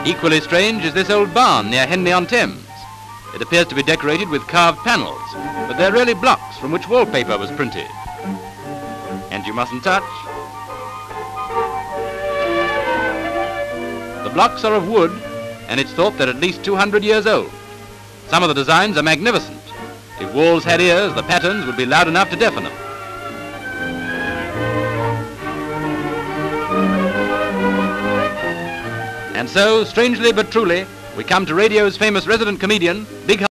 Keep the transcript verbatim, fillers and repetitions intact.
Equally strange is this old barn near Henley-on-Thames. It appears to be decorated with carved panels, but they're really blocks from which wallpaper was printed. And you mustn't touch. The blocks are of wood, and it's thought they're at least two hundred years old. Some of the designs are magnificent. If walls had ears, the patterns would be loud enough to deafen them. And so, strangely but truly, we come to radio's famous resident comedian, Big